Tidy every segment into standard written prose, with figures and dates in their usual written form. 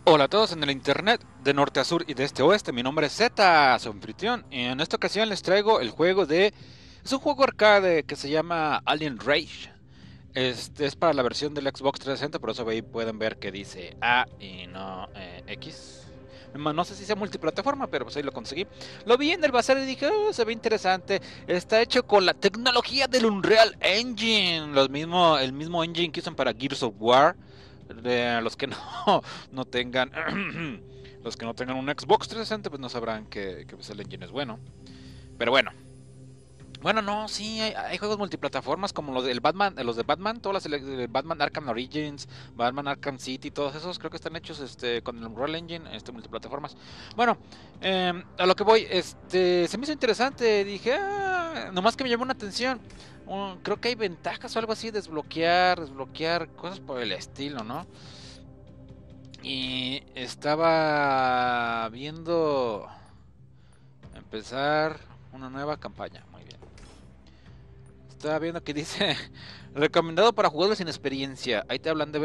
Hola a todos en el internet, de norte a sur y de este a oeste, mi nombre es Z, su anfitrión, y en esta ocasión les traigo el juego de... Es un juego arcade que se llama Alien Rage. Este es para la versión del Xbox 360, por eso ahí pueden ver que dice A y no X. No sé si sea multiplataforma, pero pues ahí lo conseguí. Lo vi en el bazar y dije, "Oh, se ve interesante. Está hecho con la tecnología del Unreal Engine, el mismo engine que usan para Gears of War. De los que no, no tengan los que no tengan un Xbox 360 pues no sabrán que pues el engine es bueno. Pero bueno, no, sí, hay juegos multiplataformas como los del Batman, los de Batman, todas las Batman Arkham Origins, Batman Arkham City, todos esos creo que están hechos con el Unreal Engine, multiplataformas. Bueno, a lo que voy, se me hizo interesante, dije, nomás que me llamó una atención. Creo que hay ventajas o algo así, desbloquear cosas por el estilo, ¿no? Y estaba viendo empezar una nueva campaña. Muy bien. Estaba viendo que dice recomendado para jugadores sin experiencia. Ahí te hablan de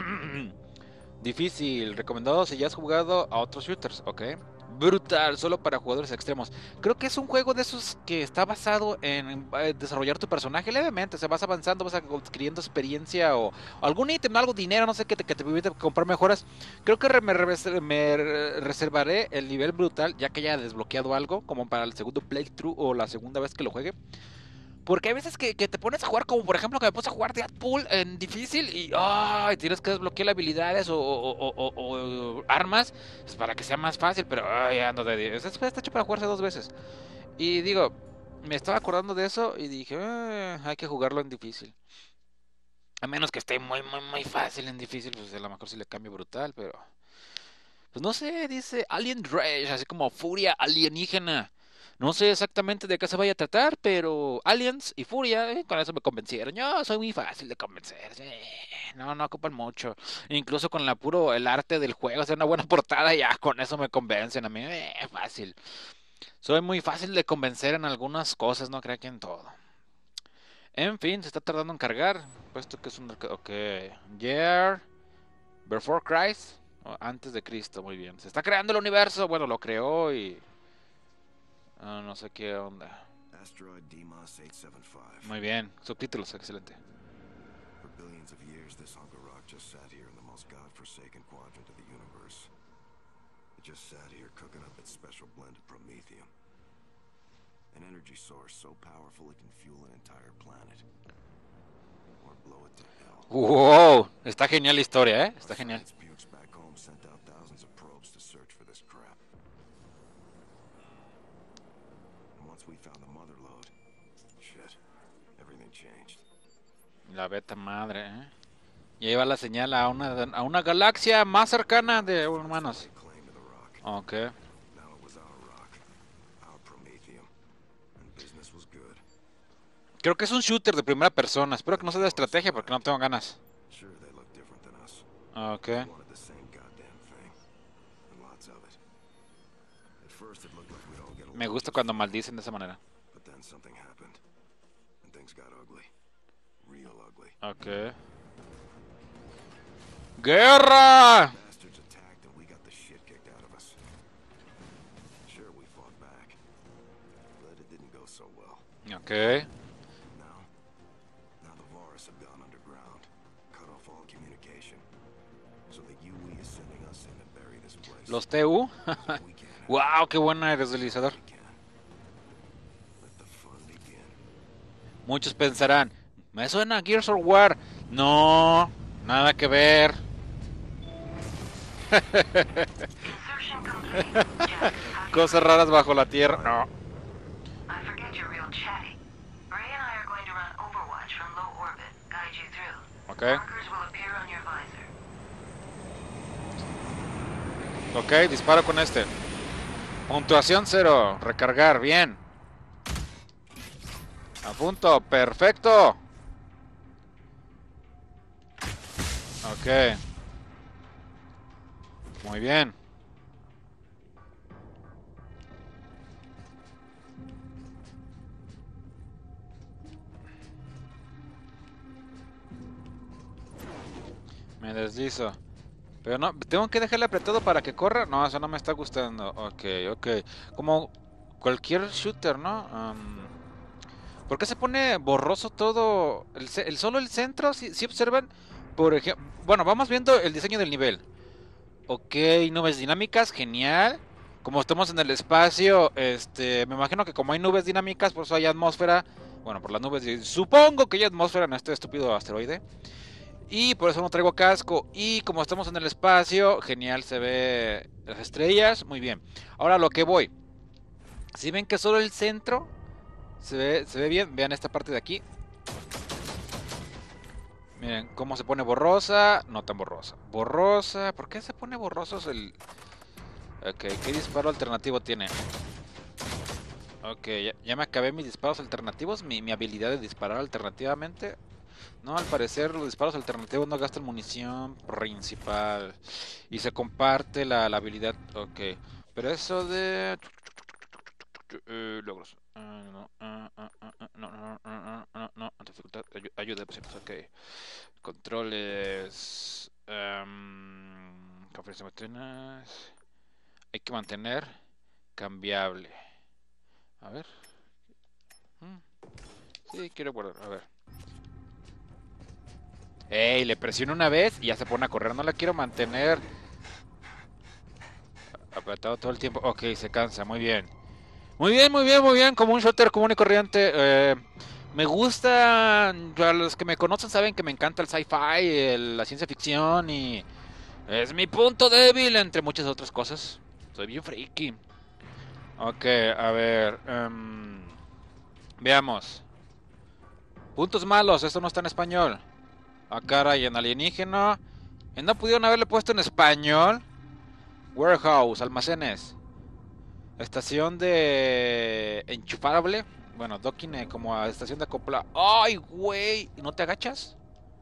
difícil, recomendado si ya has jugado a otros shooters, ¿ok? Brutal, solo para jugadores extremos. Creo que es un juego de esos que está basado en desarrollar tu personaje levemente. O sea, vas avanzando, vas adquiriendo experiencia o algún ítem, algo, dinero, no sé, que te permite comprar mejoras. Creo que me reservaré el nivel brutal, ya que haya desbloqueado algo, como para el segundo playthrough o la segunda vez que lo juegue. Porque hay veces que te pones a jugar, como por ejemplo que me puse a jugar Deadpool en difícil y tienes que desbloquear habilidades o armas pues, para que sea más fácil, pero ando de 10. Eso está hecho para jugarse dos veces. Y digo, me estaba acordando de eso y dije, hay que jugarlo en difícil. A menos que esté muy fácil en difícil, pues a lo mejor sí le cambio brutal, pero... Pues no sé, dice Alien Rage, así como furia alienígena. No sé exactamente de qué se vaya a tratar, pero aliens y furia, con eso me convencieron. Yo soy muy fácil de convencer. No ocupan mucho. Incluso con el arte del juego, hacer una buena portada, ya con eso me convencen. A mí, fácil. Soy muy fácil de convencer en algunas cosas, no creo que en todo. En fin, se está tardando en cargar. Puesto que es un... Ok. Yeah. Before Christ. Antes de Cristo, muy bien. Se está creando el universo. Bueno, lo creó y... no sé qué onda. Asteroid Deimos 875. Muy bien. Subtítulos, excelente. For billions of years, this hunk of rock just sat here in the most godforsaken quadrant of the universe. It just sat here cooking up its special blend of promethium. An energy source so powerful it can fuel an entire planet. Or blow it to hell. Wow, está genial la historia, ¿eh? Our Está genial. science pukes back home sent out thousands of probes to search for this crap. And once we found the mother lode, shit, everything changed. La beta madre, ¿eh? Y ahí va la señal a una galaxia más cercana de First they humanos. laid claim to the rock. Ok. Now it was our rock, our promethium, and business was good. Creo que es un shooter de primera persona. Espero que no sea de estrategia porque no tengo ganas. Sure, they look different than us. Ok. We wanted the same goddamn thing, and lots of it. At first, it looked like we'd all get Me along gusta just cuando fine, maldicen de esa manera. but then something happened, and things got ugly, real ugly. Ok. ¡Guerra! Bastards attacked, and we got the shit kicked out of us. Sure, we fought back, but it didn't go so well. Ok. Now the Varus have gone underground, cut off all communication, so the UE is sending us in to bury this place. Los TU. We can't have Wow, qué buena eres, deslizador. we can. Let the fun begin. Muchos pensarán, me suena a Gears of War. No, nada que ver. Insertion complete. Jack, how do you... Cosas raras bajo la tierra. No. I forget you're real chatty. Ray and I are going to run Overwatch from low orbit, guide you through. Ok. Markers will appear on your visor. Ok, disparo con este. Puntuación 0. Recargar, bien. A punto, perfecto. Ok. Muy bien. Me deslizo. Pero no, tengo que dejarle apretado para que corra. No, eso no me está gustando. Ok, ok. Como cualquier shooter, ¿no? ¿Por qué se pone borroso todo? Solo el centro, si observan. Por ejemplo, bueno, vamos viendo el diseño del nivel. Ok, nubes dinámicas, genial. Como estamos en el espacio, me imagino que como hay nubes dinámicas, por eso hay atmósfera. Bueno, por las nubes, supongo que hay atmósfera en este estúpido asteroide. Y por eso no traigo casco. Y como estamos en el espacio, genial, se ve las estrellas, muy bien. Ahora lo que voy. Si ven que solo el centro se ve bien, vean esta parte de aquí. Miren cómo se pone borrosa, no tan borrosa. Borrosa, ¿por qué se pone borrosos el...? Ok, ¿qué disparo alternativo tiene? Ok, ya me acabé mis disparos alternativos, mi habilidad de disparar alternativamente. No, al parecer los disparos alternativos no gastan munición principal. Y se comparte la habilidad. Ok, pero eso de... logros. No, dificultad, ayuda de opciones, ok. Controles. Conferencia de máquinas. Hay que mantener cambiable. A ver. Sí, quiero guardar, a ver. Ey, le presiono una vez y ya se pone a correr. No la quiero mantener apretado todo el tiempo. Ok, se cansa, muy bien. Muy bien, muy bien, muy bien. Como un shooter común y corriente. Me gusta. A los que me conocen saben que me encanta el sci-fi, la ciencia ficción y es mi punto débil entre muchas otras cosas. Soy bien friki. Ok, a ver. Veamos. Puntos malos, esto no está en español. Ah, caray, en alienígena. ¿No pudieron haberle puesto en español? Warehouse, almacenes. Estación de enchufable. Bueno, docking como a estación de acopla. ¡Ay, güey! ¿No te agachas?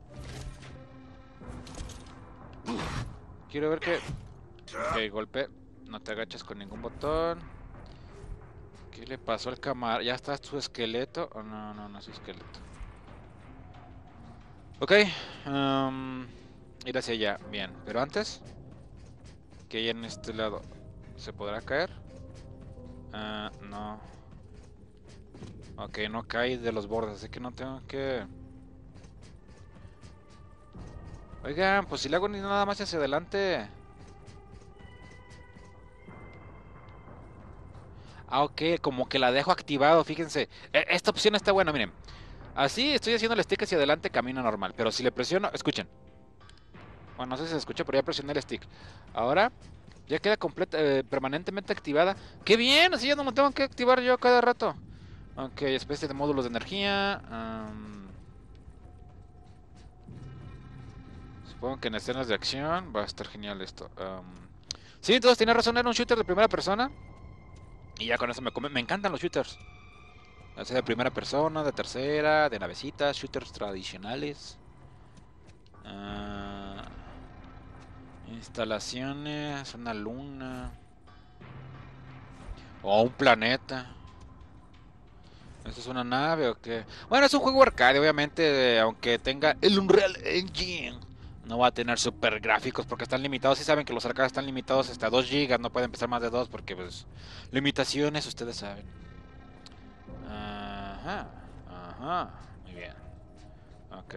Quiero ver que... Ok, golpe. No te agachas con ningún botón. ¿Qué le pasó al cámara? ¿Ya está su esqueleto? Oh, no, no, no es su esqueleto. Ok. Ir hacia allá. Bien. Pero antes... ¿Qué hay en este lado? ¿Se podrá caer? No. Ok, no cae de los bordes, así que no tengo que... Oigan, pues si le hago ni nada más hacia adelante... Ah, ok, como que la dejo activado, fíjense. Esta opción está buena, miren. Así estoy haciendo el stick hacia adelante, camino normal. Pero si le presiono, escuchen. Bueno, no sé si se escucha, pero ya presioné el stick. Ahora ya queda permanentemente activada. ¡Qué bien! Así ya no me tengo que activar yo cada rato. Ok, especie de módulos de energía. Supongo que en escenas de acción va a estar genial esto. Sí, todos tienen razón, era un shooter de primera persona. Y ya con eso me encantan los shooters. O sea, de primera persona, de tercera, de navecitas, shooters tradicionales. Instalaciones, una luna. O un planeta. ¿Esto es una nave o qué? Bueno, es un juego arcade, obviamente, aunque tenga el Unreal Engine. No va a tener super gráficos porque están limitados. Si saben que los arcades están limitados hasta 2 GB, no pueden empezar más de 2 porque, pues, limitaciones, ustedes saben. Ajá, ajá, muy bien. Ok.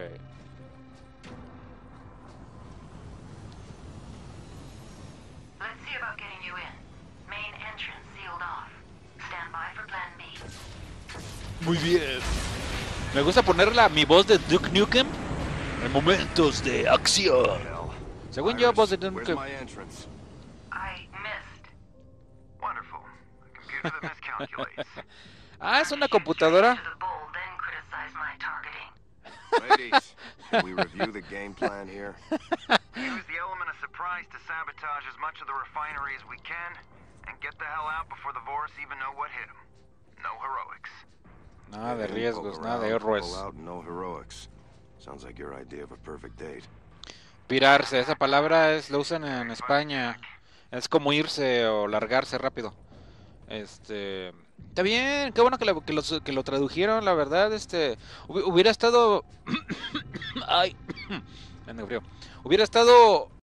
Let's see about getting you in. Main entrance sealed off. Stand by for plan B. Muy bien. Me gusta ponerla mi voz de Duke Nukem en momentos de acción. Según yo, voz de Duke Nukem. I missed. Wonderful. A computer that miscalculates. Es una computadora. To the bull, then criticize my targeting. Ladies, can we review the game plan here? Use the element of surprise to sabotage as much of the refinery as we can, and get the hell out before the Vorus even know what hit them. No heroics. Nada de riesgos, nada de héroes. No heroics. Sounds like your idea of a perfect date. Pirarse, esa palabra lo usan en España. Es como irse o largarse rápido. Está bien, qué bueno que lo tradujeron, la verdad. Hubiera estado... Ay, me dio frío. Hubiera estado